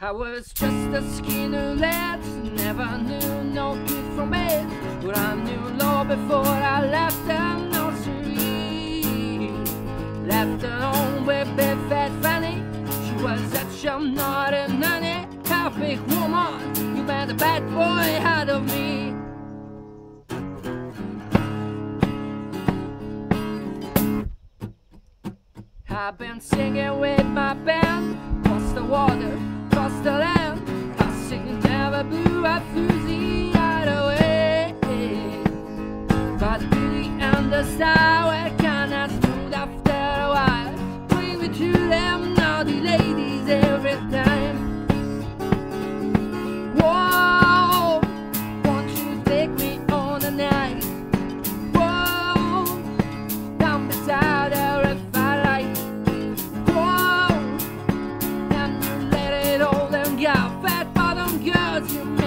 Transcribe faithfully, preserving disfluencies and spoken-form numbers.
I was just a skinny lad, never knew no good from bad, but I knew law before I left the nursery. Left alone with big fat Fanny, she was such a naughty nanny. Half big woman, you made a bad boy out of me. I've been singing with my band, across the water, across the land. I sing never blue, I fusy right away. But the beauty and the style, I cannot smooth after a while. Bring me to them, naughty ladies, every time. Whoa, won't you take me on a night? Whoa, down beside the river. Fat bottom girls, you